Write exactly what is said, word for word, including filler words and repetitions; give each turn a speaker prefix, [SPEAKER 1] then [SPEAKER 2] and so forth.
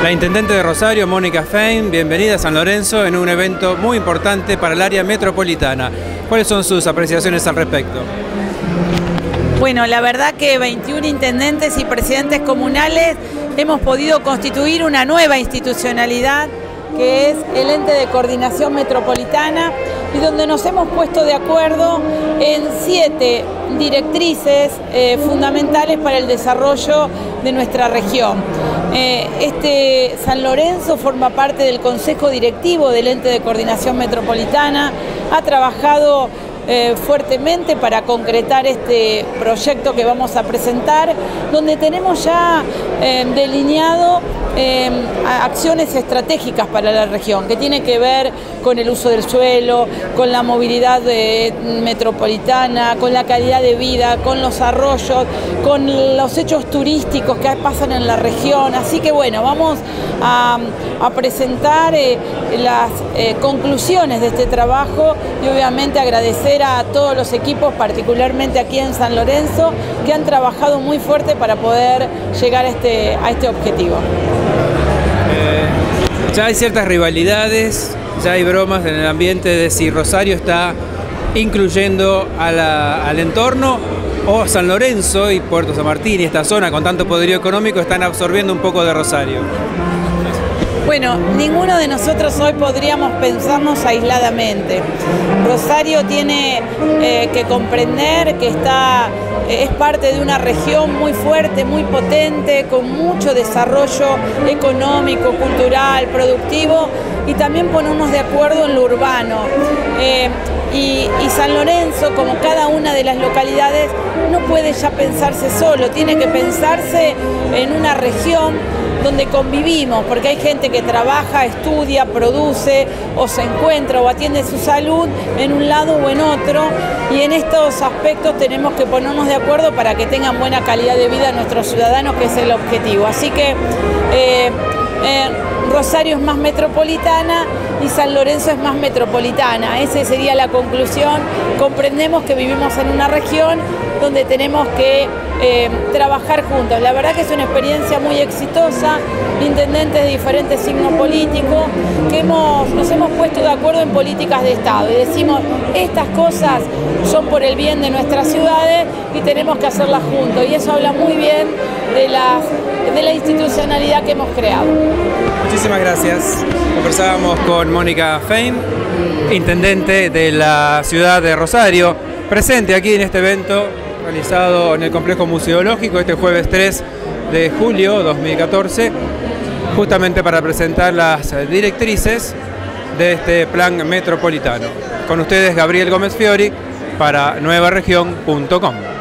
[SPEAKER 1] La Intendente de Rosario, Mónica Fein, bienvenida a San Lorenzo en un evento muy importante para el área metropolitana. ¿Cuáles son sus apreciaciones al respecto?
[SPEAKER 2] Bueno, la verdad que veintiún intendentes y presidentes comunales hemos podido constituir una nueva institucionalidad que es el ente de coordinación metropolitana y donde nos hemos puesto de acuerdo en siete directrices eh, fundamentales para el desarrollo de nuestra región. Eh, este San Lorenzo forma parte del Consejo Directivo del ente de coordinación metropolitana, ha trabajado Eh, fuertemente para concretar este proyecto que vamos a presentar, donde tenemos ya eh, delineado eh, acciones estratégicas para la región, que tiene que ver con el uso del suelo, con la movilidad eh, metropolitana, con la calidad de vida, con los arroyos, con los hechos turísticos que pasan en la región. Así que bueno, vamos a, a presentar eh, las eh, conclusiones de este trabajo y obviamente agradecer a todos los equipos, particularmente aquí en San Lorenzo, que han trabajado muy fuerte para poder llegar a este, a este objetivo.
[SPEAKER 1] Eh, ya hay ciertas rivalidades, ya hay bromas en el ambiente de si Rosario está incluyendo a la, al entorno o San Lorenzo y Puerto San Martín y esta zona con tanto poderío económico están absorbiendo un poco de Rosario.
[SPEAKER 2] Bueno, ninguno de nosotros hoy podríamos pensarnos aisladamente. Rosario tiene eh, que comprender que está, eh, es parte de una región muy fuerte, muy potente, con mucho desarrollo económico, cultural, productivo y también ponernos de acuerdo en lo urbano. Eh, y, y San Lorenzo, como cada una de las localidades, no puede ya pensarse solo, tiene que pensarse en una región donde convivimos, porque hay gente que trabaja, estudia, produce o se encuentra o atiende su salud en un lado o en otro, y en estos aspectos tenemos que ponernos de acuerdo para que tengan buena calidad de vida nuestros ciudadanos, que es el objetivo. Así que eh, eh, Rosario es más metropolitana y San Lorenzo es más metropolitana. Esa sería la conclusión. Comprendemos que vivimos en una región donde tenemos que eh, trabajar juntos. La verdad que es una experiencia muy exitosa, intendentes de diferentes signos políticos, que hemos, nos hemos puesto de acuerdo en políticas de Estado y decimos, estas cosas son por el bien de nuestras ciudades y tenemos que hacerlas juntos, y eso habla muy bien de la, de la institucionalidad que hemos creado.
[SPEAKER 1] Muchísimas gracias. Conversábamos con Mónica Fein, intendente de la ciudad de Rosario, presente aquí en este evento realizado en el complejo museológico este jueves tres de julio de dos mil catorce, justamente para presentar las directrices de este plan metropolitano. Con ustedes, Gabriel Gómez Fiori, para nueva región punto com.